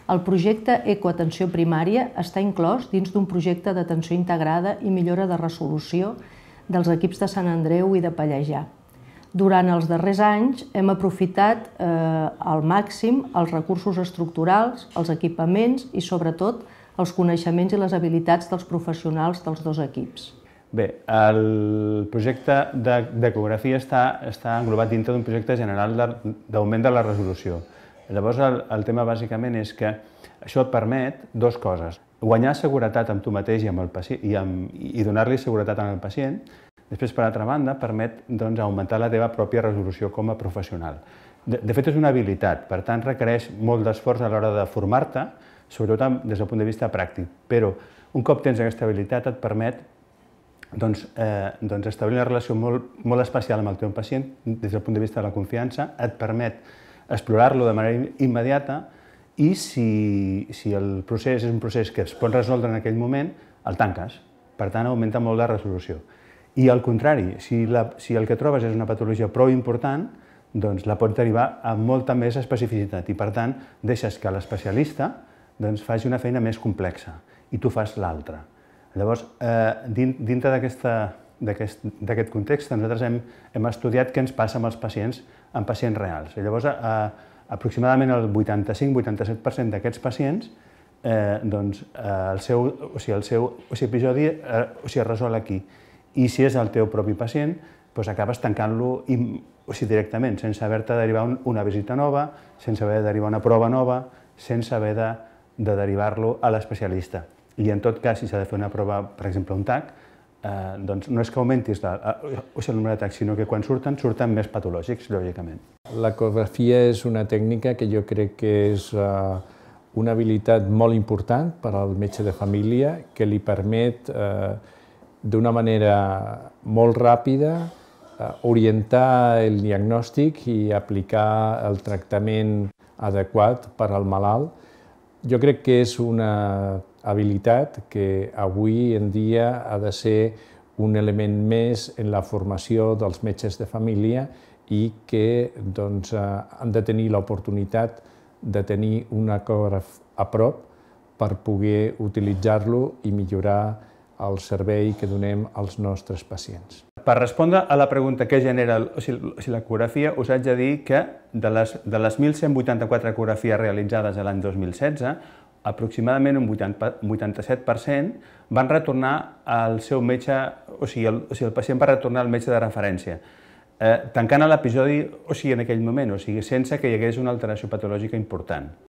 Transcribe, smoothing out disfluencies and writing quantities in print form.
El projecte Ecoatenció Primària està inclòs dins d'un projecte d'atenció integrada i millora de resolució dels equips de Sant Andreu i de Pallejà. Durant els darrers anys hem aprofitat al màxim els recursos estructurals, els equipaments i, sobretot, els coneixements i les habilitats dels professionals dels dos equips. Bé, el projecte d'ecografia està englobat dintre d'un projecte general d'augment de la resolució. Llavors, el tema bàsicament és que això et permet dues coses. Guanyar seguretat amb tu mateix i donar-li seguretat al pacient. Després, per altra banda, permet augmentar la teva pròpia resolució com a professional. De fet, és una habilitat, per tant, requereix molt d'esforç a l'hora de formar-te, sobretot des del punt de vista pràctic. Però, un cop tens aquesta habilitat, et permet establir una relació molt especial amb el teu pacient des del punt de vista de la confiança, et permet explorar-lo de manera immediata i si el procés és un procés que es pot resoldre en aquell moment, el tanques. Per tant, augmenta molt la resolució. I al contrari, si el que trobes és una patologia prou important, doncs la pots derivar amb molta més especificitat i, per tant, deixes que l'especialista faci una feina més complexa i tu fas l'altra. Llavors, dintre d'aquest context, nosaltres hem estudiat què ens passa amb els pacients reals. Llavors, aproximadament el 85-87% d'aquests pacients, el seu episodi es resol aquí. I si és el teu propi pacient, acabes tancant-lo directament, sense haver-te de derivar una visita nova, sense haver de derivar una prova nova, sense haver de derivar-lo a l'especialista. I en tot cas, si s'ha de fer una prova, per exemple, un TAC, no és que augmentis el nombre de TACs, sinó que quan surten més patològics, lògicament. L'ecografia és una tècnica que jo crec que és una habilitat molt important per al metge de família, que li permet d'una manera molt ràpida orientar el diagnòstic i aplicar el tractament adequat per al malalt. Jo crec que és una habilitat que avui en dia ha de ser un element més en la formació dels metges de família i que han de tenir l'oportunitat de tenir un ecògraf a prop per poder utilitzar-lo i millorar el servei que donem als nostres pacients. Per respondre a la pregunta què genera l'ecografia, us haig de dir que de les 1.184 ecografies realitzades l'any 2016, aproximadament un 87% van retornar al seu metge, el pacient va retornar al metge de referència, tancant l'episodi en aquell moment, sense que hi hagués una alteració patològica important.